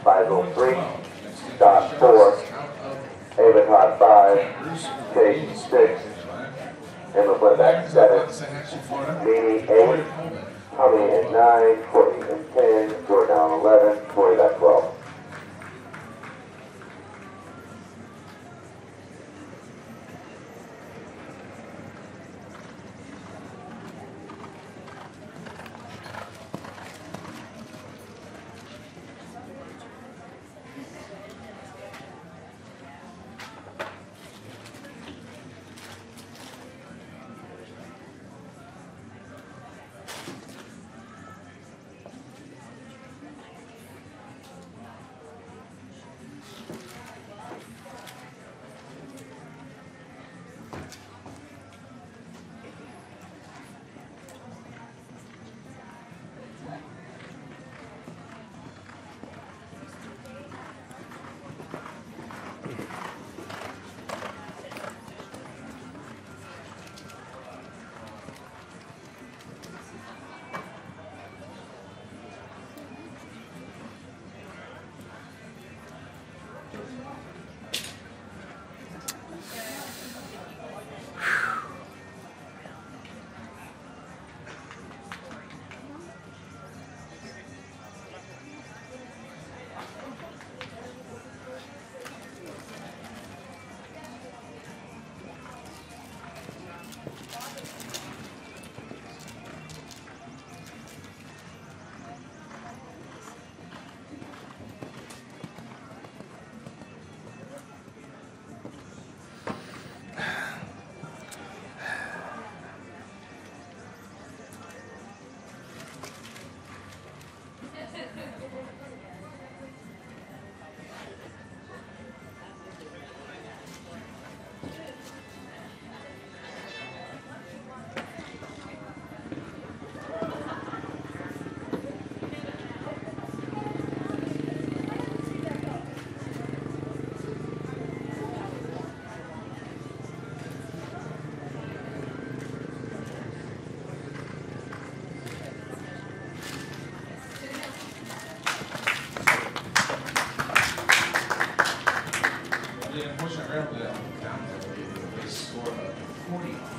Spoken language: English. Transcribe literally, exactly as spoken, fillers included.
five oh three, Dot four, Avatar five, Chase six, Emma Flintback seven, Meany eight, Tommy at nine, Courtney at ten, Jordan Allen eleven, Tori at twelve. The unfortunate round, the down, they scored a forty.